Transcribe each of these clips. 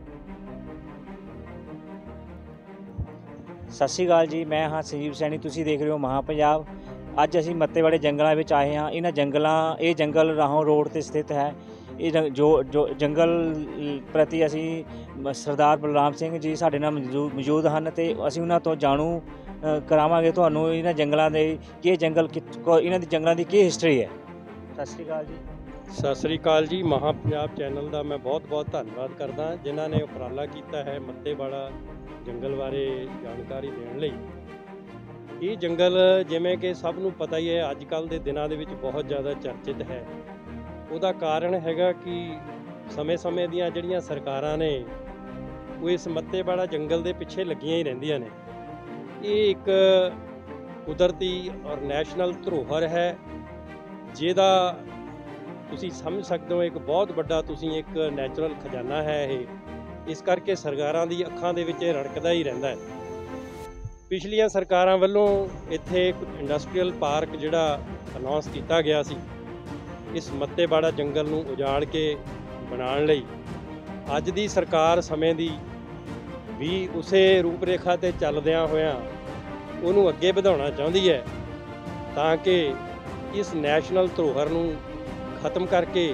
सत श्री अकाल जी, मैं हाँ संजीव सैनी। तुसीं देख रहे हो महा पंजाब। ਅੱਜ ਅਸੀਂ ਮੱਤੇਵਾੜੇ ਜੰਗਲਾਂ ਵਿੱਚ ਆਏ ਹਾਂ। ਇਹ ਜੰਗਲ ਰਾਹੋਂ ਰੋਡ ਤੇ ਸਥਿਤ ਹੈ। ਇਹ ਜੋ ਜੰਗਲ ਪ੍ਰਤੀ ਅਸੀਂ ਸਰਦਾਰ ਬਲਰਾਮ ਸਿੰਘ ਜੀ ਸਾਡੇ ਨਾਲ ਮੌਜੂਦ ਹਨ ਤੇ ਅਸੀਂ ਉਹਨਾਂ ਤੋਂ ਜਾਣੂ ਕਰਾਵਾਂਗੇ ਤੁਹਾਨੂੰ ਇਹਨਾਂ ਜੰਗਲਾਂ ਦੇ ਕਿ ਇਹਨਾਂ ਦੀ ਜੰਗਲਾਂ ਦੀ ਕੀ ਹਿਸਟਰੀ ਹੈ। ਸਤਿ ਸ਼੍ਰੀ ਅਕਾਲ ਜੀ। ਸਤਿ ਸ੍ਰੀ ਅਕਾਲ ਜੀ। ਮਹਾ ਪੰਜਾਬ ਚੈਨਲ ਦਾ ਮੈਂ ਬਹੁਤ ਧੰਨਵਾਦ ਕਰਦਾ ਜਿਨ੍ਹਾਂ ਨੇ ਉਪਰਾਲਾ ਕੀਤਾ ਹੈ ਮੱਤੇਵਾੜਾ ਜੰਗਲ ਬਾਰੇ ਜਾਣਕਾਰੀ ਦੇਣ ਲਈ। ਇਹ ਜੰਗਲ ਜਿਵੇਂ ਕਿ ਸਭ ਨੂੰ ਪਤਾ ਹੀ ਹੈ ਅੱਜ ਕੱਲ੍ਹ ਦੇ ਦਿਨਾਂ ਦੇ ਵਿੱਚ ਬਹੁਤ ਜ਼ਿਆਦਾ ਚਰਚਿਤ ਹੈ। ਉਹਦਾ ਕਾਰਨ ਹੈਗਾ ਕਿ ਸਮੇਂ ਦੀਆਂ ਜਿਹੜੀਆਂ ਸਰਕਾਰਾਂ ਨੇ ਉਹ ਇਸ ਮੱਤੇਵਾੜਾ ਜੰਗਲ ਦੇ ਪਿੱਛੇ ਲੱਗੀਆਂ ਹੀ ਰਹਿੰਦੀਆਂ ਨੇ। ਇਹ ਇੱਕ ਕੁਦਰਤੀ ਔਰ ਨੈਸ਼ਨਲ ਧਰੋਹਰ ਹੈ ਜਿਹਦਾ ਤੁਸੀਂ ਸਮਝ ਸਕਦੇ ਹੋ ਇੱਕ ਬਹੁਤ ਵੱਡਾ ਇੱਕ ਨੈਚੁਰਲ ਖਜ਼ਾਨਾ ਹੈ ਇਹ। ਇਸ ਕਰਕੇ ਸਰਕਾਰਾਂ ਦੀ ਅੱਖਾਂ ਦੇ ਵਿੱਚ ਇਹ ਰੜਕਦਾ ਹੀ ਰਹਿੰਦਾ ਹੈ। ਪਿਛਲੀਆਂ ਸਰਕਾਰਾਂ ਵੱਲੋਂ ਇੱਥੇ ਇੱਕ ਇੰਡਸਟਰੀਅਲ ਪਾਰਕ ਜਿਹੜਾ ਅਨਾਉਂਸ ਕੀਤਾ ਗਿਆ ਸੀ ਇਸ ਮੱਤੇਵਾੜਾ ਜੰਗਲ ਨੂੰ ਉਜਾੜ ਕੇ ਬਣਾਉਣ ਲਈ। ਅੱਜ ਦੀ ਸਰਕਾਰ ਸਮੇਂ ਦੀ ਵੀ ਉਸੇ ਰੂਪ ਰੇਖਾ 'ਤੇ ਚੱਲਦਿਆਂ ਹੋਇਆਂ ਉਹਨੂੰ ਅੱਗੇ ਵਧਾਉਣਾ ਚਾਹੁੰਦੀ ਹੈ ਤਾਂ ਕਿ ਇਸ ਨੈਸ਼ਨਲ ਧਰੋਹਰ ਨੂੰ ਖਤਮ ਕਰਕੇ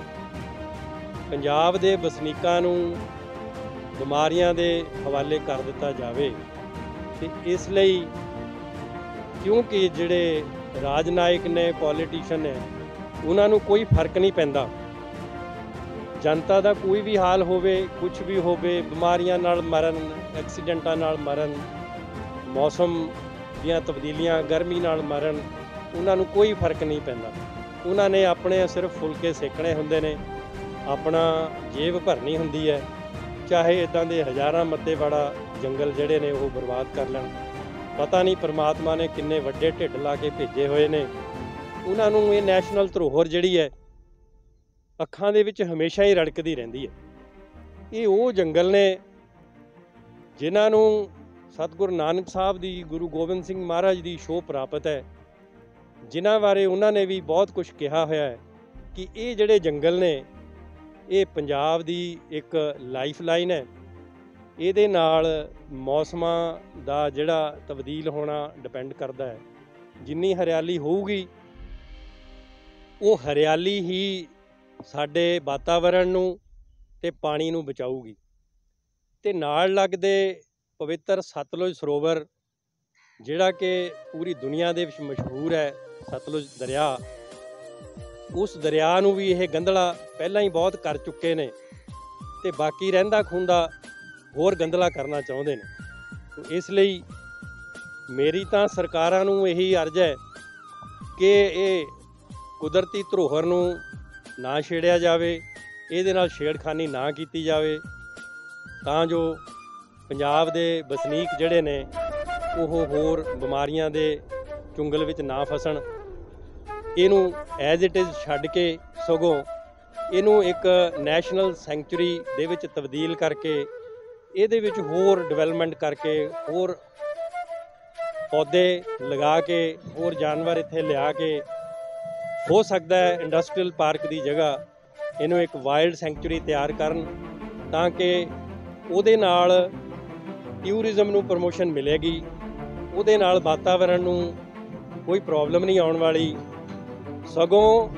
ਪੰਜਾਬ ਦੇ ਵਸਨੀਕਾਂ ਨੂੰ ਬਿਮਾਰੀਆਂ ਦੇ ਹਵਾਲੇ ਕਰ ਦਿੱਤਾ ਜਾਵੇ। ਤੇ ਇਸ ਲਈ ਕਿਉਂਕਿ ਜਿਹੜੇ ਰਾਜਨਾਇਕ ਨੇ ਪੋਲੀਟੀਸ਼ੀਅਨ ਨੇ ਉਹਨਾਂ ਨੂੰ ਕੋਈ ਫਰਕ ਨਹੀਂ ਪੈਂਦਾ। ਜਨਤਾ ਦਾ ਕੋਈ ਵੀ ਹਾਲ ਹੋਵੇ ਕੁਝ ਵੀ ਹੋਵੇ ਬਿਮਾਰੀਆਂ ਨਾਲ ਮਰਨ ਐਕਸੀਡੈਂਟਾਂ ਨਾਲ ਮਰਨ ਮੌਸਮ ਦੀਆਂ ਤਬਦੀਲੀਆਂ ਗਰਮੀ ਨਾਲ ਮਰਨ ਉਹਨਾਂ ਨੂੰ ਕੋਈ ਫਰਕ ਨਹੀਂ ਪੈਂਦਾ। ਉਹਨਾਂ ਨੇ ਆਪਣੇ ਸਿਰਫ ਫੁਲਕੇ ਸੇਕਣੇ ਹੁੰਦੇ ਨੇ ਆਪਣਾ ਜੇਬ ਭਰਨੀ ਹੁੰਦੀ ਹੈ। ਚਾਹੇ ਇੱਦਾਂ ਦੇ ਹਜ਼ਾਰਾਂ ਮੱਤੇਵਾੜਾ ਜੰਗਲ ਜਿਹੜੇ ਨੇ ਉਹ ਬਰਬਾਦ ਕਰ ਲੈਣ। ਪਤਾ ਨਹੀਂ ਪਰਮਾਤਮਾ ਨੇ ਕਿੰਨੇ ਵੱਡੇ ਢਿੱਡ ਲਾ ਕੇ ਭੇਜੇ ਹੋਏ ਨੇ ਉਹਨਾਂ ਨੂੰ। ਇਹ ਨੈਸ਼ਨਲ ਧਰੋਹਰ ਜਿਹੜੀ ਹੈ ਅੱਖਾਂ ਦੇ ਵਿੱਚ ਹਮੇਸ਼ਾ ਹੀ ਰੜਕਦੀ ਰਹਿੰਦੀ ਹੈ। ਇਹ ਉਹ ਜੰਗਲ ਨੇ ਜਿਨ੍ਹਾਂ ਨੂੰ ਸਤਿਗੁਰੂ ਨਾਨਕ ਸਾਹਿਬ ਦੀ ਗੁਰੂ ਗੋਬਿੰਦ ਸਿੰਘ ਮਹਾਰਾਜ ਦੀ ਛੋਹ ਪ੍ਰਾਪਤ ਹੈ ਜਿਨ੍ਹਾਂ ਬਾਰੇ ਉਹਨਾਂ ਨੇ ਵੀ ਬਹੁਤ ਕੁਝ ਕਿਹਾ ਹੋਇਆ ਹੈ ਕਿ ਇਹ ਜਿਹੜੇ ਜੰਗਲ ਨੇ ਇਹ ਪੰਜਾਬ ਦੀ ਇੱਕ ਲਾਈਫ ਲਾਈਨ ਹੈ। ਇਹਦੇ ਨਾਲ ਮੌਸਮਾਂ ਦਾ ਜਿਹੜਾ ਤਬਦੀਲ ਹੋਣਾ ਡਿਪੈਂਡ ਕਰਦਾ ਹੈ। ਜਿੰਨੀ ਹਰਿਆਲੀ ਹੋਊਗੀ ਉਹ ਹਰਿਆਲੀ ਹੀ ਸਾਡੇ ਵਾਤਾਵਰਣ ਨੂੰ ਤੇ ਪਾਣੀ ਨੂੰ ਬਚਾਊਗੀ। ਤੇ ਨਾਲ ਲੱਗਦੇ ਪਵਿੱਤਰ ਸਤਲੁਜ ਸਰੋਵਰ ਜਿਹੜਾ ਕਿ ਪੂਰੀ ਦੁਨੀਆ ਦੇ ਵਿੱਚ ਮਸ਼ਹੂਰ ਹੈ ਸਤਲੁਜ ਦਰਿਆ, ਉਸ ਦਰਿਆ ਨੂੰ ਵੀ ਇਹ ਗੰਧਲਾ ਪਹਿਲਾਂ ਹੀ ਬਹੁਤ ਕਰ ਚੁੱਕੇ ਨੇ ਤੇ ਬਾਕੀ ਰਹਿੰਦਾ ਖੂੰਦਾ ਹੋਰ ਗੰਧਲਾ ਕਰਨਾ ਚਾਹੁੰਦੇ ਨੇ। ਇਸ ਲਈ ਮੇਰੀ ਤਾਂ ਸਰਕਾਰਾਂ ਨੂੰ ਇਹੀ ਅਰਜ਼ ਹੈ ਕਿ ਇਹ ਕੁਦਰਤੀ ਧਰੋਹਰ ਨੂੰ ਨਾ ਛੇੜਿਆ ਜਾਵੇ, ਇਹਦੇ ਨਾਲ ਛੇੜਖਾਨੀ ਨਾ ਕੀਤੀ ਜਾਵੇ ਤਾਂ ਜੋ ਪੰਜਾਬ ਦੇ ਵਸਨੀਕ ਜਿਹੜੇ ਨੇ ਉਹ ਹੋਰ ਬਿਮਾਰੀਆਂ ਦੇ ਚੁੰਗਲ ਵਿੱਚ ਨਾ ਫਸਣ। ਇਹਨੂੰ ਐਜ਼ ਇਟ ਇਜ਼ ਛੱਡ ਕੇ ਸਗੋਂ ਇਹਨੂੰ ਇੱਕ ਨੈਸ਼ਨਲ ਸੈਂਚੁਰੀ ਦੇ ਵਿੱਚ ਤਬਦੀਲ ਕਰਕੇ ਇਹਦੇ ਵਿੱਚ ਹੋਰ ਡਿਵੈਲਪਮੈਂਟ ਕਰਕੇ ਹੋਰ ਪੌਦੇ ਲਗਾ ਕੇ ਹੋਰ ਜਾਨਵਰ ਇੱਥੇ ਲਿਆ ਕੇ ਹੋ ਸਕਦਾ ਹੈ ਇੰਡਸਟਰੀਅਲ ਪਾਰਕ ਦੀ ਜਗ੍ਹਾ ਇਹਨੂੰ ਇੱਕ ਵਾਈਲਡ ਸੈਂਚੁਰੀ ਤਿਆਰ ਕਰਨ ਤਾਂ ਕਿ ਉਹਦੇ ਨਾਲ ਟੂਰਿਜ਼ਮ ਨੂੰ ਪ੍ਰਮੋਸ਼ਨ ਮਿਲੇਗੀ, ਉਹਦੇ ਨਾਲ ਵਾਤਾਵਰਣ ਨੂੰ ਕੋਈ ਪ੍ਰੋਬਲਮ ਨਹੀਂ ਆਉਣ ਵਾਲੀ। ਸਗੋਂ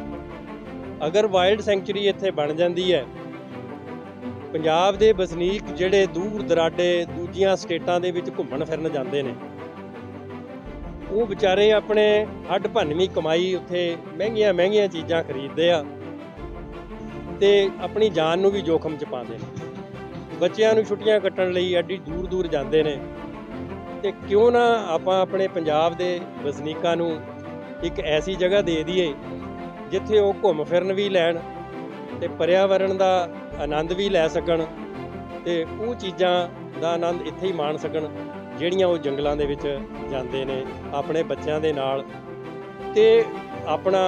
ਅਗਰ ਵਾਈਲਡ ਸੈਂਚੁਰੀ ਇੱਥੇ ਬਣ ਜਾਂਦੀ ਹੈ ਪੰਜਾਬ ਦੇ ਵਸਨੀਕ ਜਿਹੜੇ ਦੂਰ ਦਰਾਡੇ ਦੂਜੀਆਂ ਸਟੇਟਾਂ ਦੇ ਵਿੱਚ ਘੁੰਮਣ ਫਿਰਨ ਜਾਂਦੇ ਨੇ ਉਹ ਵਿਚਾਰੇ ਆਪਣੇ ਹੱਡ ਭੰਨਵੀਂ ਕਮਾਈ ਉੱਥੇ ਮਹਿੰਗੀਆਂ ਚੀਜ਼ਾਂ ਖਰੀਦਦੇ ਆ ਤੇ ਆਪਣੀ ਜਾਨ ਨੂੰ ਵੀ ਜੋਖਮ 'ਚ ਪਾਉਂਦੇ ਨੇ। ਬੱਚਿਆਂ ਨੂੰ ਛੁੱਟੀਆਂ ਕੱਟਣ ਲਈ ਐਡੀ ਦੂਰ ਜਾਂਦੇ ਨੇ ਤੇ ਕਿਉਂ ਨਾ ਆਪਾਂ ਆਪਣੇ ਪੰਜਾਬ ਦੇ ਵਸਨੀਕਾਂ ਨੂੰ ਇੱਕ ਐਸੀ ਜਗ੍ਹਾ ਦੇ ਦਈਏ ਜਿੱਥੇ ਉਹ ਘੁੰਮ ਫਿਰਨ ਵੀ ਲੈਣ ਤੇ ਪਰਿਆਵਰਣ ਦਾ ਆਨੰਦ ਵੀ ਲੈ ਸਕਣ ਤੇ ਉਹ ਚੀਜ਼ਾਂ ਦਾ ਆਨੰਦ ਇੱਥੇ ਹੀ ਮਾਣ ਸਕਣ ਜਿਹੜੀਆਂ ਉਹ ਜੰਗਲਾਂ ਦੇ ਵਿੱਚ ਜਾਂਦੇ ਨੇ ਆਪਣੇ ਬੱਚਿਆਂ ਦੇ ਨਾਲ ਤੇ ਆਪਣਾ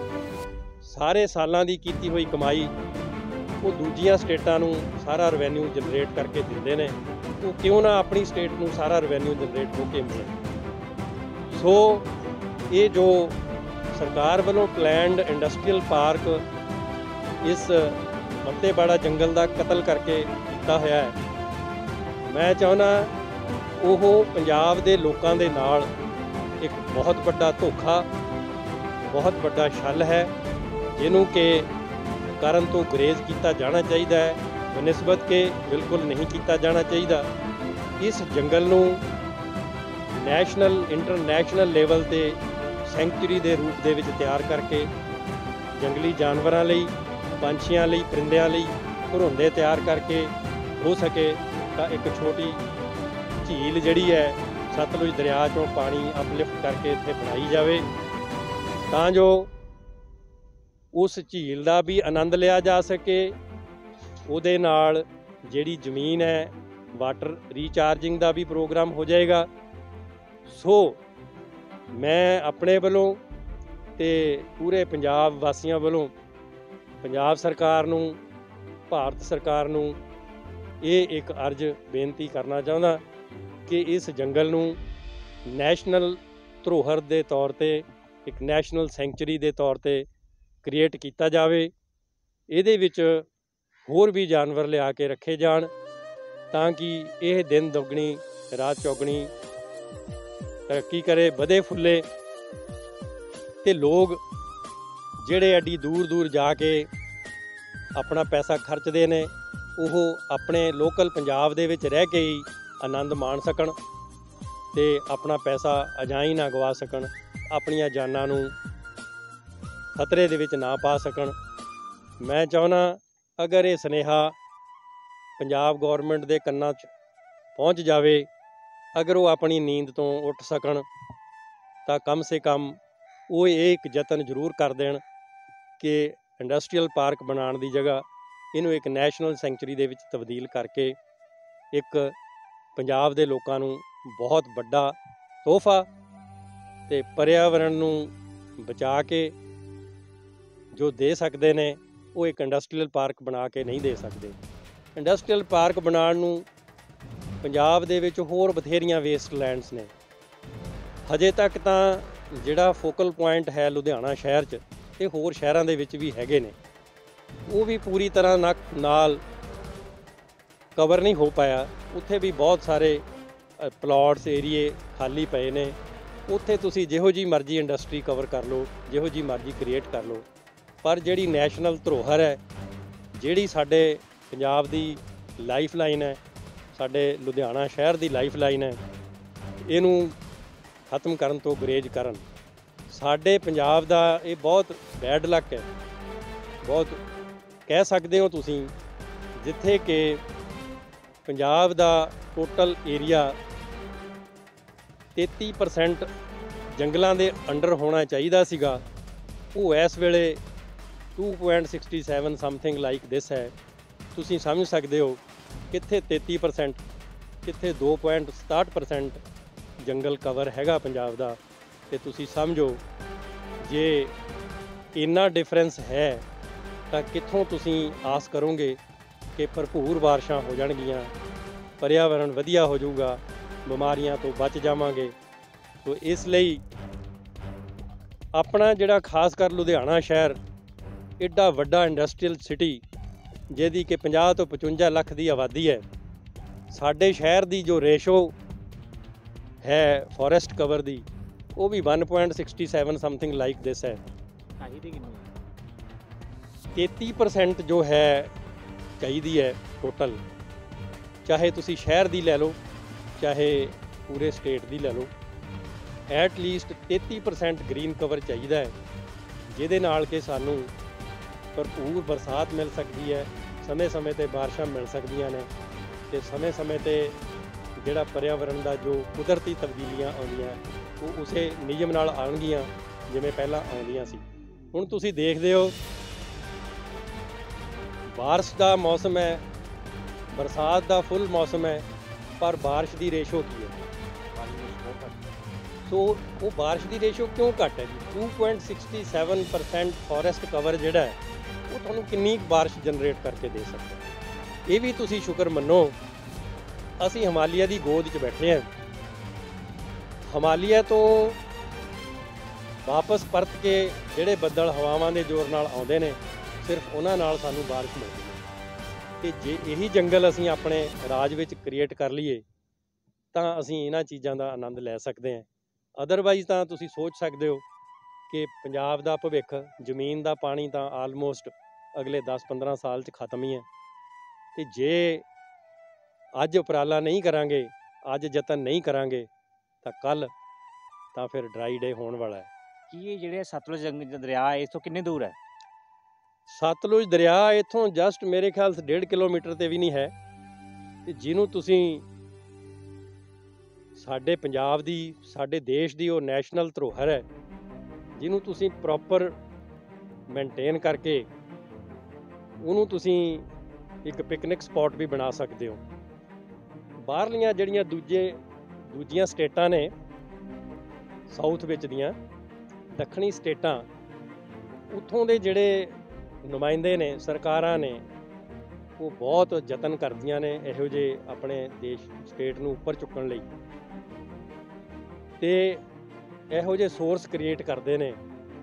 ਸਾਰੇ ਸਾਲਾਂ ਦੀ ਕੀਤੀ ਹੋਈ ਕਮਾਈ ਉਹ ਦੂਜੀਆਂ ਸਟੇਟਾਂ ਨੂੰ ਸਾਰਾ ਰੈਵਨਿਊ ਜਨਰੇਟ ਕਰਕੇ ਦਿੰਦੇ ਨੇ। ਉਹ ਕਿਉਂ ਨਾ ਆਪਣੀ ਸਟੇਟ ਨੂੰ ਸਾਰਾ ਰੈਵਨਿਊ ਜਨਰੇਟ ਹੋ ਕੇ ਮਿਲੇ। ਸੋ ਇਹ ਜੋ ਸਰਕਾਰ ਵੱਲੋਂ ਪਲੈਨਡ ਇੰਡਸਟਰੀਅਲ ਪਾਰਕ ਇਸ ਮੱਤੇਵਾੜਾ ਜੰਗਲ ਦਾ ਕਤਲ ਕਰਕੇ ਕੀਤਾ ਹੋਇਆ ਹੈ। ਮੈਂ ਚਾਹੁੰਦਾ ਉਹ ਪੰਜਾਬ ਦੇ ਲੋਕਾਂ ਦੇ ਨਾਲ ਇੱਕ ਬਹੁਤ ਵੱਡਾ ਧੋਖਾ, ਬਹੁਤ ਵੱਡਾ ਛਲ ਹੈ, ਜਿਹਨੂੰ ਕਿ ਕਰਨ ਤੋਂ ਗੁਰੇਜ਼ ਕੀਤਾ ਜਾਣਾ ਚਾਹੀਦਾ ਹੈ, ਬਨਿਸਬਤ ਕਿ ਬਿਲਕੁਲ ਨਹੀਂ ਕੀਤਾ ਜਾਣਾ ਚਾਹੀਦਾ। ਇਸ ਜੰਗਲ ਨੂੰ ਨੈਸ਼ਨਲ ਇੰਟਰਨੈਸ਼ਨਲ ਲੈਵਲ ਤੇ ਸੈਂਕਚੁਰੀ ਦੇ ਰੂਪ ਦੇ ਵਿੱਚ ਤਿਆਰ ਕਰਕੇ ਜੰਗਲੀ ਜਾਨਵਰਾਂ ਲਈ, ਪੰਛੀਆਂ ਲਈ, ਪਰਿੰਦਿਆਂ ਲਈ ਘਰੋਂਦੇ ਤਿਆਰ ਕਰਕੇ ਹੋ ਸਕੇ ਤਾਂ ਇੱਕ ਛੋਟੀ ਝੀਲ ਜਿਹੜੀ ਹੈ ਸਤਲੁਜ ਦਰਿਆ 'ਚੋਂ ਪਾਣੀ ਅਪਲਿਫਟ ਕਰਕੇ ਇੱਥੇ ਬਣਾਈ ਜਾਵੇ, ਤਾਂ ਜੋ ਉਸ ਝੀਲ ਦਾ ਵੀ ਆਨੰਦ ਲਿਆ ਜਾ ਸਕੇ। ਉਹਦੇ ਨਾਲ ਜਿਹੜੀ ਜ਼ਮੀਨ ਹੈ ਵਾਟਰ ਰੀਚਾਰਜਿੰਗ ਦਾ ਵੀ ਪ੍ਰੋਗਰਾਮ ਹੋ ਜਾਏਗਾ। ਸੋ ਮੈਂ ਆਪਣੇ ਵੱਲੋਂ ਤੇ ਪੂਰੇ ਪੰਜਾਬ ਵਾਸੀਆਂ ਵੱਲੋਂ ਪੰਜਾਬ ਸਰਕਾਰ ਨੂੰ, ਭਾਰਤ ਸਰਕਾਰ ਨੂੰ ਇਹ ਇੱਕ ਅਰਜ਼ ਬੇਨਤੀ ਕਰਨਾ ਚਾਹੁੰਦਾ ਕਿ ਇਸ ਜੰਗਲ ਨੂੰ ਨੈਸ਼ਨਲ ਧਰੋਹਰ ਦੇ ਤੌਰ ਤੇ, ਇੱਕ ਨੈਸ਼ਨਲ ਸੈਂਕਚੁਰੀ ਦੇ ਤੌਰ ਤੇ ਕ੍ਰੀਏਟ ਕੀਤਾ ਜਾਵੇ। ਇਹਦੇ ਵਿੱਚ ਹੋਰ ਵੀ ਜਾਨਵਰ ਲਿਆ ਕੇ ਰੱਖੇ ਜਾਣ ਤਾਂ ਕਿ ਇਹ ਦਿਨ ਦੁੱਗਣੀ ਰਾਤ ਚੌਗਣੀ ਤਰੱਕੀ ਕਰੇ, ਵਧੇ ਫੁੱਲੇ, ਤੇ ਲੋਕ ਜਿਹੜੇ ਐਡੀ ਦੂਰ ਦੂਰ ਜਾ ਕੇ ਆਪਣਾ ਪੈਸਾ ਖਰਚਦੇ ਨੇ ਉਹ ਆਪਣੇ ਲੋਕਲ ਪੰਜਾਬ ਦੇ ਵਿੱਚ ਰਹਿ ਕੇ ਹੀ ਆਨੰਦ ਮਾਣ ਸਕਣ ਤੇ ਆਪਣਾ ਪੈਸਾ ਅਜਾਈਂ ਨਾ ਗਵਾ ਸਕਣ, ਆਪਣੀਆਂ ਜਾਨਾਂ ਨੂੰ ਖਤਰੇ ਦੇ ਵਿੱਚ ਨਾ ਪਾ ਸਕਣ। ਮੈਂ ਚਾਹੁੰਦਾ ਅਗਰ ਇਹ ਸੁਨੇਹਾ ਪੰਜਾਬ ਗੌਰਮੈਂਟ ਦੇ ਕੰਨਾਂ 'ਚ ਪਹੁੰਚ ਜਾਵੇ, ਅਗਰ ਉਹ ਆਪਣੀ ਨੀਂਦ ਤੋਂ ਉੱਠ ਸਕਣ ਤਾਂ ਕਮ ਸੇ ਕਮ ਉਹ ਇਹ ਇੱਕ ਯਤਨ ਜ਼ਰੂਰ ਕਰ ਦੇਣ ਕਿ ਇੰਡਸਟਰੀਅਲ ਪਾਰਕ ਬਣਾਉਣ ਦੀ ਜਗ੍ਹਾ ਇਹਨੂੰ ਇੱਕ ਨੈਸ਼ਨਲ ਸੈਂਕਚੁਰੀ ਦੇ ਵਿੱਚ ਤਬਦੀਲ ਕਰਕੇ ਇੱਕ ਪੰਜਾਬ ਦੇ ਲੋਕਾਂ ਨੂੰ ਬਹੁਤ ਵੱਡਾ ਤੋਹਫਾ ਤੇ ਪਰਿਆਵਰਣ ਨੂੰ ਬਚਾ ਕੇ ਜੋ ਦੇ ਸਕਦੇ ਨੇ ਉਹ ਇੱਕ ਇੰਡਸਟਰੀਅਲ ਪਾਰਕ ਬਣਾ ਕੇ ਨਹੀਂ ਦੇ ਸਕਦੇ। ਇੰਡਸਟਰੀਅਲ ਪਾਰਕ ਬਣਾਉਣ ਨੂੰ ਪੰਜਾਬ ਦੇ ਵਿੱਚ ਹੋਰ ਬਥੇਰੀਆਂ ਵੇਸਟ ਲੈਂਡਸ ਨੇ। ਹਜੇ ਤੱਕ ਤਾਂ ਜਿਹੜਾ ਫੋਕਲ ਪੁਆਇੰਟ ਹੈ ਲੁਧਿਆਣਾ ਸ਼ਹਿਰ 'ਚ, ਇਹ ਹੋਰ ਸ਼ਹਿਰਾਂ ਦੇ ਵਿੱਚ ਵੀ ਹੈਗੇ ਨੇ, ਉਹ ਵੀ ਪੂਰੀ ਤਰ੍ਹਾਂ ਨਾਲ ਕਵਰ ਨਹੀਂ ਹੋ ਪਾਇਆ। ਉੱਥੇ ਵੀ ਬਹੁਤ ਸਾਰੇ ਪਲਾਟਸ ਏਰੀਏ ਖਾਲੀ ਪਏ ਨੇ। ਉੱਥੇ ਤੁਸੀਂ ਜਿਹੋ ਜਿਹੀ ਮਰਜ਼ੀ ਇੰਡਸਟਰੀ ਕਵਰ ਕਰ ਲਓ, ਜਿਹੋ ਜਿਹੀ ਮਰਜ਼ੀ ਕ੍ਰੀਏਟ ਕਰ ਲਓ, ਪਰ ਜਿਹੜੀ ਨੈਸ਼ਨਲ ਧਰੋਹਰ ਹੈ, ਜਿਹੜੀ ਸਾਡੇ ਪੰਜਾਬ ਦੀ ਲਾਈਫ ਲਾਈਨ ਹੈ, ਸਾਡੇ ਲੁਧਿਆਣਾ ਸ਼ਹਿਰ ਦੀ ਲਾਈਫ ਲਾਈਨ ਹੈ, ਇਹਨੂੰ ਖਤਮ ਕਰਨ ਤੋਂ ਗੁਰੇਜ਼ ਕਰਨ। ਸਾਡੇ ਪੰਜਾਬ ਦਾ ਇਹ ਬਹੁਤ ਬੈਡ ਲੱਕ ਹੈ, ਬਹੁਤ ਕਹਿ ਸਕਦੇ ਹੋ ਤੁਸੀਂ, ਜਿੱਥੇ ਕਿ ਪੰਜਾਬ ਦਾ ਟੋਟਲ ਏਰੀਆ 33% ਜੰਗਲਾਂ ਦੇ ਅੰਡਰ ਹੋਣਾ ਚਾਹੀਦਾ ਸੀਗਾ, ਉਹ ਇਸ ਵੇਲੇ 2.67 ਸਮਥਿੰਗ ਲਾਈਕ ਦਿਸ ਹੈ। ਤੁਸੀਂ ਸਮਝ ਸਕਦੇ ਹੋ ਕਿੱਥੇ 33%, ਕਿੱਥੇ 2.67% ਜੰਗਲ ਕਵਰ ਹੈਗਾ ਪੰਜਾਬ ਦਾ। ਤੇ ਤੁਸੀਂ ਸਮਝੋ ਜੇ ਇੰਨਾ ਡਿਫਰੈਂਸ ਹੈ ਤਾਂ ਕਿੱਥੋਂ ਤੁਸੀਂ ਆਸ ਕਰੋਗੇ ਕਿ ਭਰਪੂਰ ਬਾਰਿਸ਼ਾਂ ਹੋ ਜਾਣਗੀਆਂ, ਪਰਿਆਵਰਣ ਵਧੀਆ ਹੋ ਜਾਊਗਾ, ਬਿਮਾਰੀਆਂ ਤੋਂ ਬਚ ਜਾਵਾਂਗੇ। ਸੋ ਇਸ ਲਈ ਆਪਣਾ ਜਿਹੜਾ ਖਾਸ ਕਰ ਲੁਧਿਆਣਾ ਸ਼ਹਿਰ ਐਡਾ ਵੱਡਾ ਇੰਡਸਟਰੀਅਲ ਸਿਟੀ, ਜਿਹਦੀ ਕਿ 50 ਤੋਂ 55 ਲੱਖ ਦੀ ਆਬਾਦੀ ਹੈ, ਸਾਡੇ ਸ਼ਹਿਰ ਦੀ ਜੋ ਰੇਸ਼ੋ ਹੈ ਫੋਰੈਸਟ ਕਵਰ ਦੀ ਉਹ ਵੀ 1.67 ਸਮਥਿੰਗ ਲਾਈਕ ਦਿਸ ਹੈ। 33% ਜੋ ਹੈ ਚਾਹੀਦੀ ਹੈ ਟੋਟਲ, ਚਾਹੇ ਤੁਸੀਂ ਸ਼ਹਿਰ ਦੀ ਲੈ ਲਓ ਚਾਹੇ ਪੂਰੇ ਸਟੇਟ ਦੀ ਲੈ ਲਓ, ਐਟ ਲੀਸਟ 33% ਗ੍ਰੀਨ ਕਵਰ ਚਾਹੀਦਾ ਹੈ, ਜਿਹਦੇ ਨਾਲ ਕਿ ਸਾਨੂੰ ਭਰਪੂਰ ਬਰਸਾਤ ਮਿਲ ਸਕਦੀ ਹੈ, ਸਮੇਂ-ਸਮੇਂ 'ਤੇ ਬਾਰਿਸ਼ਾਂ ਮਿਲ ਸਕਦੀਆਂ ਨੇ, ਤੇ ਸਮੇਂ-ਸਮੇਂ 'ਤੇ ਜਿਹੜਾ ਪਰਿਆਵਰਣ ਦਾ ਜੋ ਕੁਦਰਤੀ ਤਬਦੀਲੀਆਂ ਆਉਂਦੀਆਂ ਉਹ ਉਸੇ ਨਿਯਮ ਨਾਲ ਆਉਣਗੀਆਂ ਜਿਵੇਂ ਪਹਿਲਾਂ ਆਉਂਦੀਆਂ ਸੀ। ਹੁਣ ਤੁਸੀਂ ਦੇਖਦੇ ਹੋ ਬਾਰਿਸ਼ ਦਾ ਮੌਸਮ ਹੈ, ਬਰਸਾਤ ਦਾ ਫੁੱਲ ਮੌਸਮ ਹੈ, ਪਰ ਬਾਰਿਸ਼ ਦੀ ਰੇਸ਼ੋ ਕੀ ਹੈ? ਸੋ ਉਹ ਬਾਰਿਸ਼ ਦੀ ਰੇਸ਼ੋ ਕਿਉਂ ਘੱਟ ਹੈ ਜੀ? 2.67% ਫੋਰੈਸਟ ਕਵਰ ਜਿਹੜਾ ਹੈ ਉਹ ਤੁਹਾਨੂੰ ਕਿੰਨੀ ਬਾਰਿਸ਼ ਜਨਰੇਟ ਕਰਕੇ ਦੇ ਸਕਦਾ ਹੈ? ਇਹ ਵੀ ਤੁਸੀਂ ਸ਼ੁਕਰ ਮੰਨੋ ਅਸੀਂ ਹਿਮਾਲਿਆ ਦੀ ਗੋਦ 'ਚ ਬੈਠੇ ਹਾਂ। ਹਿਮਾਲਿਆ ਤੋਂ ਵਾਪਸ ਪਰਤ ਕੇ ਜਿਹੜੇ ਬੱਦਲ ਹਵਾਵਾਂ ਦੇ ਜ਼ੋਰ ਨਾਲ ਆਉਂਦੇ ਨੇ, ਸਿਰਫ ਉਹਨਾਂ ਨਾਲ ਸਾਨੂੰ ਬਾਰਿਸ਼ ਮਿਲਦੀ ਹੈ। ਤੇ ਜੇ ਇਹੀ ਜੰਗਲ ਅਸੀਂ ਆਪਣੇ ਰਾਜ ਵਿੱਚ ਕ੍ਰੀਏਟ ਕਰ ਲਈਏ ਤਾਂ ਅਸੀਂ ਇਹਨਾਂ ਚੀਜ਼ਾਂ ਦਾ ਆਨੰਦ ਲੈ ਸਕਦੇ ਹਾਂ। ਅਦਰਵਾਈਜ਼ ਤਾਂ ਤੁਸੀਂ ਸੋਚ ਸਕਦੇ ਹੋ ਕਿ ਪੰਜਾਬ ਦਾ ਭਵਿੱਖ, ਜ਼ਮੀਨ ਦਾ ਪਾਣੀ ਤਾਂ ਆਲਮੋਸਟ ਅਗਲੇ 10-15 ਸਾਲ 'ਚ ਖਤਮ ਹੀ ਹੈ। ਤੇ ਜੇ ਅੱਜ ਉਪਰਾਲਾ ਨਹੀਂ ਕਰਾਂਗੇ, ਅੱਜ ਯਤਨ ਨਹੀਂ ਕਰਾਂਗੇ ਤਾਂ ਕੱਲ੍ਹ ਤਾਂ ਫਿਰ ਡਰਾਈ ਡੇ ਹੋਣ ਵਾਲਾ ਹੈ। ਕੀ ਇਹ ਜਿਹੜੇ ਸਤਲੁਜ ਦਰਿਆ ਹੈ ਇਥੋਂ ਕਿੰਨੇ ਦੂਰ ਹੈ? ਸਤਲੁਜ ਦਰਿਆ ਇੱਥੋਂ ਜਸਟ ਮੇਰੇ ਖਿਆਲ 1.5 ਕਿਲੋਮੀਟਰ ਤੇ ਵੀ ਨਹੀਂ ਹੈ। ਤੇ ਜਿਹਨੂੰ ਤੁਸੀਂ ਸਾਡੇ ਪੰਜਾਬ ਦੀ, ਸਾਡੇ ਦੇਸ਼ ਦੀ ਉਹ ਨੈਸ਼ਨਲ ਧਰੋਹਰ ਹੈ, ਜਿਹਨੂੰ ਤੁਸੀਂ ਪ੍ਰੋਪਰ ਮੇਨਟੇਨ ਕਰਕੇ ਉਹਨੂੰ ਤੁਸੀਂ ਇੱਕ ਪਿਕਨਿਕ ਸਪੌਟ ਵੀ ਬਣਾ ਸਕਦੇ ਹੋ। ਬਾਹਰਲੀਆਂ ਜਿਹੜੀਆਂ ਦੂਜੀਆਂ ਸਟੇਟਾਂ ਨੇ ਸਾਊਥ ਵਿੱਚ ਦੀਆਂ, ਦੱਖਣੀ ਸਟੇਟਾਂ, ਉੱਥੋਂ ਦੇ ਜਿਹੜੇ ਨੁਮਾਇੰਦੇ ਨੇ, ਸਰਕਾਰਾਂ ਨੇ, ਉਹ ਬਹੁਤ ਯਤਨ ਕਰਦੀਆਂ ਨੇ ਇਹੋ ਜਿਹੇ ਆਪਣੇ ਦੇਸ਼, ਸਟੇਟ ਨੂੰ ਉੱਪਰ ਚੁੱਕਣ ਲਈ, ਤੇ ਇਹੋ ਜਿਹੇ ਸੋਰਸ ਕ੍ਰੀਏਟ ਕਰਦੇ ਨੇ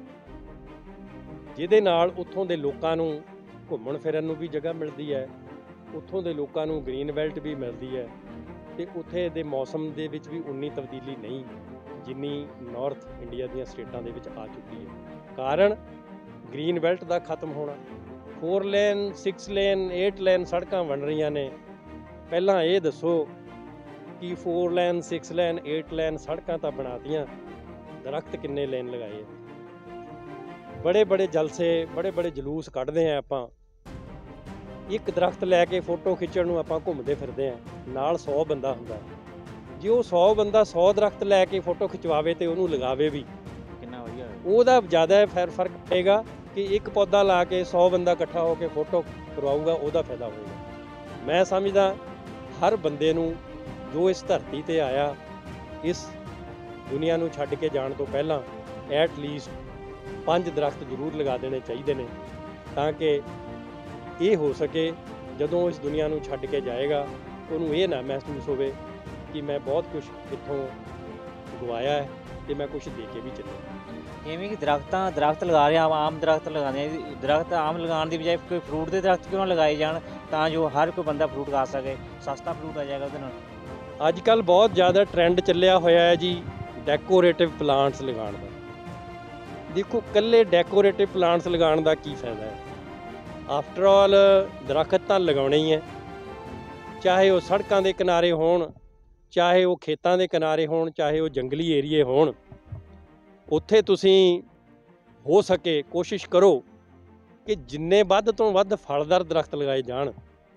ਜਿਹਦੇ ਨਾਲ ਉੱਥੋਂ ਦੇ ਲੋਕਾਂ ਨੂੰ ਘੁੰਮਣ ਫਿਰਨ ਨੂੰ ਵੀ ਜਗ੍ਹਾ ਮਿਲਦੀ ਹੈ, ਉੱਥੋਂ ਦੇ ਲੋਕਾਂ ਨੂੰ ਗ੍ਰੀਨ ਬੈਲਟ ਵੀ ਮਿਲਦੀ ਹੈ, ਤੇ ਉੱਥੇ ਦੇ ਮੌਸਮ ਦੇ ਵਿੱਚ ਵੀ ਉਨੀ ਤਬਦੀਲੀ ਨਹੀਂ ਜਿੰਨੀ ਨਾਰਥ ਇੰਡੀਆ ਦੀਆਂ ਸਟੇਟਾਂ ਦੇ ਵਿੱਚ ਆ ਚੁੱਕੀ ਹੈ। ਕਾਰਨ ਗ੍ਰੀਨ ਬੈਲਟ ਦਾ ਖਤਮ ਹੋਣਾ। 4 ਲੇਨ 6 ਲੇਨ 8 ਲੇਨ ਸੜਕਾਂ ਬਣ ਰਹੀਆਂ ਨੇ। ਪਹਿਲਾਂ ਇਹ ਦੱਸੋ ਕਿ 4 ਲੇਨ 6 ਲੇਨ 8 ਲੇਨ ਸੜਕਾਂ ਤਾਂ ਬਣਾਤੀਆਂ, ਦਰਖਤ ਕਿੰਨੇ ਲੇਨ ਲਗਾਏ? ਬੜੇ ਬੜੇ ਜਲਸੇ, ਬੜੇ ਬੜੇ ਜਲੂਸ ਕੱਢਦੇ ਹਾਂ ਆਪਾਂ। ਇੱਕ ਦਰਖਤ ਲੈ ਕੇ ਫੋਟੋ ਖਿੱਚਣ ਨੂੰ ਆਪਾਂ ਘੁੰਮਦੇ ਫਿਰਦੇ ਹਾਂ, ਨਾਲ 100 ਬੰਦਾ ਹੁੰਦਾ। ਜੇ ਉਹ 100 ਬੰਦਾ 100 ਦਰਖਤ ਲੈ ਕੇ ਫੋਟੋ ਖਿਚਵਾਵੇ ਤੇ ਉਹਨੂੰ ਲਗਾਵੇ ਵੀ, ਕਿੰਨਾ ਵਧੀਆ ਉਹਦਾ ਜ਼ਿਆਦਾ ਫਰਕ ਪਏਗਾ ਕਿ ਇੱਕ ਪੌਦਾ ਲਾ ਕੇ 100 ਬੰਦਾ ਇਕੱਠਾ ਹੋ ਕੇ ਫੋਟੋ ਕਰਵਾਊਗਾ, ਉਹਦਾ ਫਾਇਦਾ ਹੋਵੇਗਾ। ਮੈਂ ਸਮਝਦਾ ਹਰ ਬੰਦੇ ਨੂੰ ਜੋ ਇਸ ਧਰਤੀ ਤੇ ਆਇਆ, ਇਸ ਦੁਨੀਆ ਨੂੰ ਛੱਡ ਕੇ ਜਾਣ ਤੋਂ ਪਹਿਲਾਂ ਐਟ ਲੀਸਟ 5 ਦਰਖਤ ਜ਼ਰੂਰ ਲਗਾ ਦੇਣੇ ਚਾਹੀਦੇ ਨੇ, ਤਾਂ ਕਿ ਇਹ ਹੋ ਸਕੇ ਜਦੋਂ ਇਸ ਦੁਨੀਆ ਨੂੰ ਛੱਡ ਕੇ ਜਾਏਗਾ ਉਹਨੂੰ ਇਹ ਨਾ ਮਹਿਸੂਸ ਹੋਵੇ ਕਿ ਮੈਂ ਬਹੁਤ ਕੁਝ ਇੱਥੋਂ ਗਵਾਇਆ ਹੈ ਤੇ ਮੈਂ ਕੁਝ ਦੇ ਕੇ ਵੀ ਚੱਲਿਆ। ਜਿਵੇਂ ਕਿ ਦਰਖਤ ਲਗਾ ਰਹੇ ਆ, ਆਮ ਦਰਖਤ ਲਗਾਉਂਦੇ ਆ, ਦਰਖਤ ਆਮ ਲਗਾਉਣ ਦੀ ਬਜਾਏ ਕੋਈ ਫਰੂਟ ਦੇ ਦਰਖਤ ਕਿਉਂ ਨਾ ਲਗਾਏ ਜਾਣ ਤਾਂ ਜੋ ਹਰ ਕੋਈ ਬੰਦਾ ਫਰੂਟ ਖਾ ਸਕੇ, ਸਸਤਾ ਫਰੂਟ ਆ ਜਾਏਗਾ ਉਹਦੇ ਨਾਲ। ਅੱਜ ਕੱਲ੍ਹ ਬਹੁਤ ਜ਼ਿਆਦਾ ਟਰੈਂਡ ਚੱਲਿਆ ਹੋਇਆ ਹੈ ਜੀ ਡੈਕੋਰੇਟਿਵ ਪਲਾਂਟਸ ਲਗਾਉਣ ਦਾ। ਦੇਖੋ, ਇਕੱਲੇ ਡੈਕੋਰੇਟਿਵ ਪਲਾਂਟਸ ਲਗਾਉਣ ਦਾ ਕੀ ਫਾਇਦਾ ਹੈ? ਆਫਟਰ ਆਲ ਦਰਖਤ ਤਾਂ ਲਗਾਉਣੇ ਹੀ ਹੈ, ਚਾਹੇ ਉਹ ਸੜਕਾਂ ਦੇ ਕਿਨਾਰੇ ਹੋਣ, ਚਾਹੇ ਉਹ ਖੇਤਾਂ ਦੇ ਕਿਨਾਰੇ ਹੋਣ, ਚਾਹੇ ਉਹ ਜੰਗਲੀ ਏਰੀਏ ਹੋਣ। ਉੱਥੇ ਤੁਸੀਂ ਹੋ ਸਕੇ ਕੋਸ਼ਿਸ਼ ਕਰੋ ਕਿ ਜਿੰਨੇ ਵੱਧ ਤੋਂ ਵੱਧ ਫਲਦਾਰ ਦਰਖਤ ਲਗਾਏ ਜਾਣ,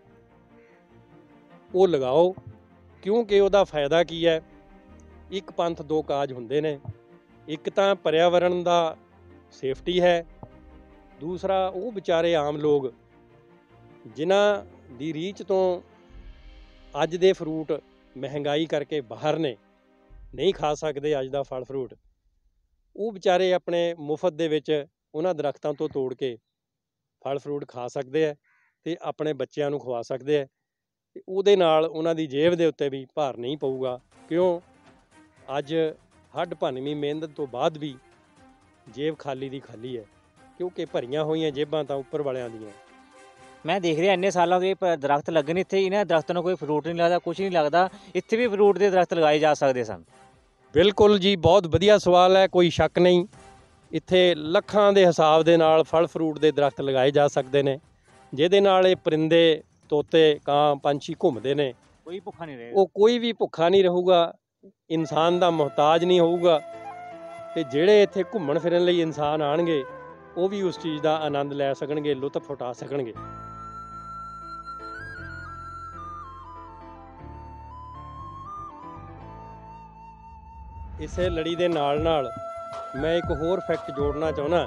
ਉਹ ਲਗਾਓ। ਕਿਉਂਕਿ ਉਹਦਾ ਫਾਇਦਾ ਕੀ ਹੈ? ਇੱਕ ਪੰਥ ਦੋ ਕਾਜ ਹੁੰਦੇ ਨੇ। ਇੱਕ ਤਾਂ ਪਰਿਆਵਰਣ ਦਾ ਸੇਫਟੀ ਹੈ, ਦੂਸਰਾ ਉਹ ਵਿਚਾਰੇ ਆਮ ਲੋਕ ਜਿਨ੍ਹਾਂ ਦੀ ਰੀਚ ਤੋਂ ਅੱਜ ਦੇ ਫਰੂਟ ਮਹਿੰਗਾਈ ਕਰਕੇ ਬਾਹਰ ਨੇ, ਨਹੀਂ ਖਾ ਸਕਦੇ ਅੱਜ ਦਾ ਫਲ ਫਰੂਟ, ਉਹ ਵਿਚਾਰੇ ਆਪਣੇ ਮੁਫਤ ਦੇ ਵਿੱਚ ਉਹਨਾਂ ਦਰਖਤਾਂ ਤੋਂ ਤੋੜ ਕੇ ਫਲ ਫਰੂਟ ਖਾ ਸਕਦੇ ਹੈ ਅਤੇ ਆਪਣੇ ਬੱਚਿਆਂ ਨੂੰ ਖਵਾ ਸਕਦੇ ਹੈ। ਅਤੇ ਉਹਦੇ ਨਾਲ ਉਹਨਾਂ ਦੀ ਜੇਬ ਦੇ ਉੱਤੇ ਵੀ ਭਾਰ ਨਹੀਂ ਪਊਗਾ। ਕਿਉਂ? ਅੱਜ ਹੱਡ ਭੰਨਵੀਂ ਮਿਹਨਤ ਤੋਂ ਬਾਅਦ ਵੀ ਜੇਬ ਖਾਲੀ ਦੀ ਖਾਲੀ ਹੈ, ਕਿਉਂਕਿ ਭਰੀਆਂ ਹੋਈਆਂ ਜੇਬਾਂ ਤਾਂ ਉੱਪਰ ਵਾਲਿਆਂ ਦੀਆਂ। ਮੈਂ ਦੇਖ ਰਿਹਾ ਇੰਨੇ ਸਾਲਾਂ ਤੋਂ ਇਹ ਦਰਖਤ ਲੱਗੇ ਨੇ ਇੱਥੇ, ਇਹਨਾਂ ਦਰਖਤਾਂ ਨੂੰ ਕੋਈ ਫਰੂਟ ਨਹੀਂ ਲੱਗਦਾ, ਕੁਛ ਨਹੀਂ ਲੱਗਦਾ। ਇੱਥੇ ਵੀ ਫਰੂਟ ਦੇ ਦਰਖਤ ਲਗਾਏ ਜਾ ਸਕਦੇ ਸਨ। ਬਿਲਕੁਲ ਜੀ, ਬਹੁਤ ਵਧੀਆ ਸਵਾਲ ਹੈ, ਕੋਈ ਸ਼ੱਕ ਨਹੀਂ। ਇੱਥੇ ਲੱਖਾਂ ਦੇ ਹਿਸਾਬ ਦੇ ਨਾਲ ਫਲ ਫਰੂਟ ਦੇ ਦਰਖਤ ਲਗਾਏ ਜਾ ਸਕਦੇ ਨੇ, ਜਿਹਦੇ ਨਾਲ ਇਹ ਪਰਿੰਦੇ, ਤੋਤੇ, ਕਾਂ, ਪੰਛੀ ਘੁੰਮਦੇ ਨੇ, ਕੋਈ ਭੁੱਖਾ ਨਹੀਂ ਰਹੇਗਾ। ਉਹ ਕੋਈ ਵੀ ਭੁੱਖਾ ਨਹੀਂ ਰਹੂਗਾ, ਇਨਸਾਨ ਦਾ ਮੁਹਤਾਜ ਨਹੀਂ ਹੋਊਗਾ। ਅਤੇ ਜਿਹੜੇ ਇੱਥੇ ਘੁੰਮਣ ਫਿਰਨ ਲਈ ਇਨਸਾਨ ਆਉਣਗੇ, ਉਹ ਵੀ ਉਸ ਚੀਜ਼ ਦਾ ਆਨੰਦ ਲੈ ਸਕਣਗੇ, ਲੁਤਫ ਉਠਾ ਸਕਣਗੇ। ਇਸੇ ਲੜੀ ਦੇ ਨਾਲ ਨਾਲ ਮੈਂ ਇੱਕ ਹੋਰ ਫੈਕਟ ਜੋੜਨਾ ਚਾਹੁੰਦਾ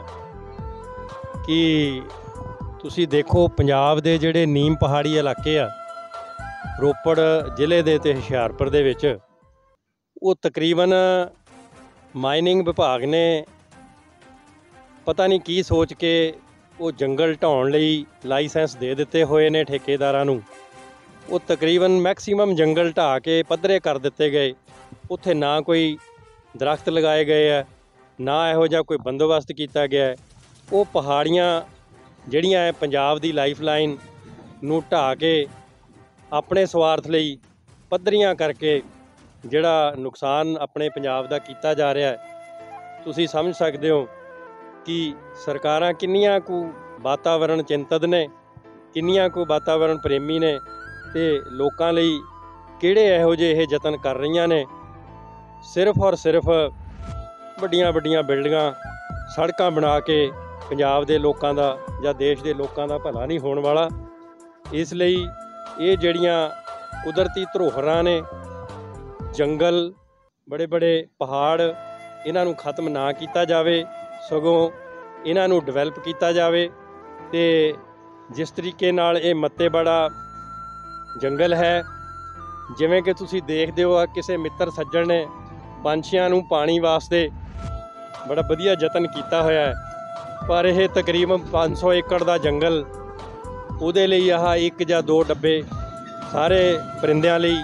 ਕਿ ਤੁਸੀਂ ਦੇਖੋ, ਪੰਜਾਬ ਦੇ ਜਿਹੜੇ ਨੀਮ ਪਹਾੜੀ ਇਲਾਕੇ ਆ, ਰੋਪੜ ਜ਼ਿਲ੍ਹੇ ਦੇ ਅਤੇ ਹੁਸ਼ਿਆਰਪੁਰ ਦੇ ਵਿੱਚ, ਉਹ ਤਕਰੀਬਨ ਮਾਈਨਿੰਗ ਵਿਭਾਗ ਨੇ ਪਤਾ ਨਹੀਂ ਕੀ ਸੋਚ ਕੇ ਉਹ ਜੰਗਲ ਢਾਉਣ ਲਈ ਲਾਇਸੈਂਸ ਦੇ ਦਿੱਤੇ ਹੋਏ ਨੇ ਠੇਕੇਦਾਰਾਂ ਨੂੰ। ਉਹ ਤਕਰੀਬਨ ਮੈਕਸੀਮਮ ਜੰਗਲ ਢਾਹ ਕੇ ਪੱਧਰੇ ਕਰ ਦਿੱਤੇ ਗਏ। ਉੱਥੇ ਨਾ ਕੋਈ ਦਰਖਤ ਲਗਾਏ ਗਏ ਹੈ, ਨਾ ਇਹੋ ਜਿਹਾ ਕੋਈ ਬੰਦੋਬਸਤ ਕੀਤਾ ਗਿਆ ਹੈ। ਉਹ ਪਹਾੜੀਆਂ ਜਿਹੜੀਆਂ ਹੈ ਪੰਜਾਬ ਦੀ ਲਾਈਫ ਲਾਈਨ ਨੂੰ ਢਾਹ ਕੇ ਆਪਣੇ ਸਵਾਰਥ ਲਈ ਪੱਧਰੀਆਂ ਕਰਕੇ ਜਿਹੜਾ ਨੁਕਸਾਨ ਆਪਣੇ ਪੰਜਾਬ ਦਾ ਕੀਤਾ ਜਾ ਰਿਹਾ ਹੈ, ਤੁਸੀਂ ਸਮਝ ਸਕਦੇ ਹੋ ਕਿ ਸਰਕਾਰਾਂ ਕਿੰਨੀਆਂ ਕੁ ਵਾਤਾਵਰਣ ਚਿੰਤਤ ਨੇ, ਕਿੰਨੀਆਂ ਕੁ ਵਾਤਾਵਰਣ ਪ੍ਰੇਮੀ ਨੇ, ਤੇ ਲੋਕਾਂ ਲਈ ਕਿਹੜੇ ਇਹੋ ਜਿਹੇ ਇਹ ਯਤਨ ਕਰ ਰਹੀਆਂ ਨੇ। ਸਿਰਫ ਔਰ ਸਿਰਫ ਵੱਡੀਆਂ ਵੱਡੀਆਂ ਬਿਲਡਿੰਗਾਂ, ਸੜਕਾਂ ਬਣਾ ਕੇ ਪੰਜਾਬ ਦੇ ਲੋਕਾਂ ਦਾ ਜਾਂ ਦੇਸ਼ ਦੇ ਲੋਕਾਂ ਦਾ ਭਲਾ ਨਹੀਂ ਹੋਣ ਵਾਲਾ। ਇਸ ਲਈ ਇਹ ਜਿਹੜੀਆਂ ਕੁਦਰਤੀ ਧਰੋਹਰਾਂ ਨੇ, ਜੰਗਲ, ਬੜੇ ਬੜੇ ਪਹਾੜ, ਇਹਨਾਂ ਨੂੰ ਖਤਮ ਨਾ ਕੀਤਾ ਜਾਵੇ, ਸਗੋਂ ਇਹਨਾਂ ਨੂੰ ਡਿਵੈਲਪ ਕੀਤਾ ਜਾਵੇ। ਤੇ ਜਿਸ ਤਰੀਕੇ ਨਾਲ ਇਹ ਮੱਤੇਵਾੜਾ ਜੰਗਲ ਹੈ, ਜਿਵੇਂ ਕਿ ਤੁਸੀਂ ਦੇਖਦੇ ਹੋ, ਆ ਕਿਸੇ ਮਿੱਤਰ ਸੱਜਣ ਨੇ ਪੰਛੀਆਂ ਨੂੰ ਪਾਣੀ ਵਾਸਤੇ ਬੜਾ ਵਧੀਆ ਯਤਨ ਕੀਤਾ ਹੋਇਆ ਹੈ, ਪਰ ਇਹ ਤਕਰੀਬਨ 500 ਏਕੜ ਦਾ ਜੰਗਲ, ਉਹਦੇ ਲਈ ਆਹ 1 ਜਾਂ 2 ਡੱਬੇ ਸਾਰੇ ਪਰਿੰਦਿਆਂ ਲਈ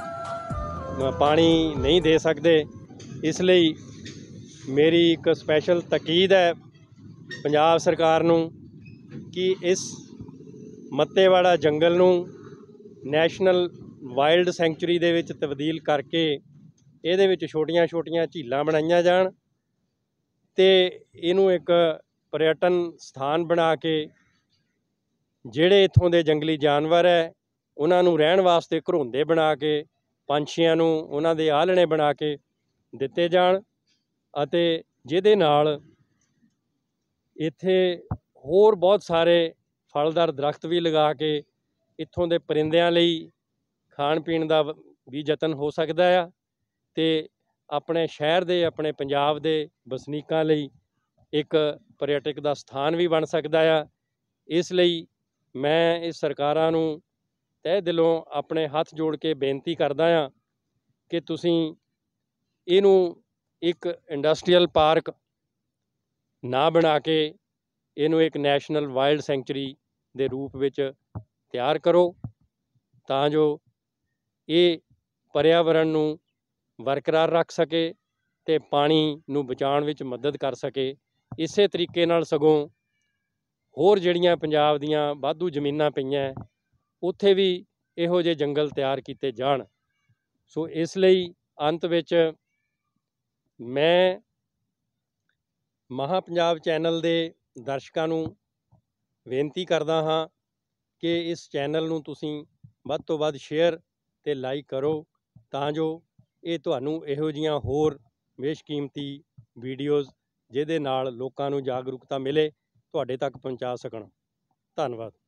ਪਾਣੀ ਨਹੀਂ ਦੇ ਸਕਦੇ। ਇਸ ਲਈ ਮੇਰੀ ਇੱਕ ਸਪੈਸ਼ਲ ਤਾਕੀਦ ਹੈ ਪੰਜਾਬ ਸਰਕਾਰ ਨੂੰ ਕਿ ਇਸ ਮੱਤੇਵਾੜਾ ਜੰਗਲ ਨੂੰ ਨੈਸ਼ਨਲ ਵਾਈਲਡ ਸੈਂਚੁਰੀ ਦੇ ਵਿੱਚ ਤਬਦੀਲ ਕਰਕੇ ਇਹਦੇ ਵਿੱਚ ਛੋਟੀਆਂ ਛੋਟੀਆਂ ਝੀਲਾਂ ਬਣਾਈਆਂ ਜਾਣ ਤੇ ਇਹਨੂੰ ਇੱਕ ਪਰਯਟਨ ਸਥਾਨ ਬਣਾ ਕੇ ਜਿਹੜੇ ਇੱਥੋਂ ਦੇ ਜੰਗਲੀ ਜਾਨਵਰ ਹੈ ਉਹਨਾਂ ਨੂੰ ਰਹਿਣ ਵਾਸਤੇ ਘਰੋਂਦੇ ਬਣਾ ਕੇ, ਪੰਛੀਆਂ ਨੂੰ ਉਹਨਾਂ ਦੇ ਆਲ੍ਹਣੇ ਬਣਾ ਕੇ ਦਿੱਤੇ ਜਾਣ, ਅਤੇ ਜਿਹਦੇ ਨਾਲ ਇੱਥੇ ਹੋਰ ਬਹੁਤ ਸਾਰੇ ਫਲਦਾਰ ਦਰਖਤ ਵੀ ਲਗਾ ਕੇ ਇੱਥੋਂ ਦੇ ਪਰਿੰਦਿਆਂ ਲਈ ਖਾਣ ਪੀਣ ਦਾ ਵੀ ਯਤਨ ਹੋ ਸਕਦਾ ਆ, ਤੇ ਆਪਣੇ ਸ਼ਹਿਰ ਦੇ, ਆਪਣੇ ਪੰਜਾਬ ਦੇ ਵਸਨੀਕਾਂ ਲਈ ਇੱਕ ਪਰਯਟਕ ਦਾ ਸਥਾਨ ਵੀ ਬਣ ਸਕਦਾ ਆ। ਇਸ ਲਈ ਮੈਂ ਇਸ ਸਰਕਾਰਾਂ ਨੂੰ ਤਹਿ ਦਿਲੋਂ ਆਪਣੇ ਹੱਥ ਜੋੜ ਕੇ ਬੇਨਤੀ ਕਰਦਾ ਹਾਂ ਕਿ ਤੁਸੀਂ ਇਹਨੂੰ ਇੱਕ ਇੰਡਸਟਰੀਅਲ ਪਾਰਕ ਨਾ ਬਣਾ ਕੇ ਇਹਨੂੰ ਇੱਕ ਨੈਸ਼ਨਲ ਵਾਈਲਡ ਸੈਂਚੁਰੀ ਦੇ ਰੂਪ ਵਿੱਚ ਤਿਆਰ ਕਰੋ, ਤਾਂ ਜੋ ਇਹ ਪਰਿਆਵਰਣ ਨੂੰ ਬਰਕਰਾਰ ਰੱਖ ਸਕੇ ਤੇ ਪਾਣੀ ਨੂੰ ਬਚਾਉਣ ਵਿੱਚ ਮਦਦ ਕਰ ਸਕੇ। ਇਸੇ ਤਰੀਕੇ ਨਾਲ ਸਗੋਂ ਹੋਰ ਜਿਹੜੀਆਂ ਪੰਜਾਬ ਦੀਆਂ ਵਾਧੂ ਜ਼ਮੀਨਾਂ ਪਈਆਂ, ਉੱਥੇ ਵੀ ਇਹੋ ਜਿਹੇ ਜੰਗਲ ਤਿਆਰ ਕੀਤੇ ਜਾਣ। ਸੋ ਇਸ ਲਈ ਅੰਤ ਵਿੱਚ ਮੈਂ ਮਹਾਂ ਪੰਜਾਬ ਚੈਨਲ ਦੇ ਦਰਸ਼ਕਾਂ ਨੂੰ ਬੇਨਤੀ ਕਰਦਾ ਹਾਂ ਕਿ ਇਸ ਚੈਨਲ ਨੂੰ ਤੁਸੀਂ ਵੱਧ ਤੋਂ ਵੱਧ ਸ਼ੇਅਰ ਅਤੇ ਲਾਈਕ ਕਰੋ, ਤਾਂ ਜੋ ਇਹ ਤੁਹਾਨੂੰ ਇਹੋ ਜਿਹੀਆਂ ਹੋਰ ਬੇਸ਼ਕੀਮਤੀ ਵੀਡੀਓਜ਼ ਜਿਹਦੇ ਨਾਲ ਲੋਕਾਂ ਨੂੰ ਜਾਗਰੂਕਤਾ ਮਿਲੇ ਤੁਹਾਡੇ ਤੱਕ ਪਹੁੰਚਾ ਸਕਣ। ਧੰਨਵਾਦ।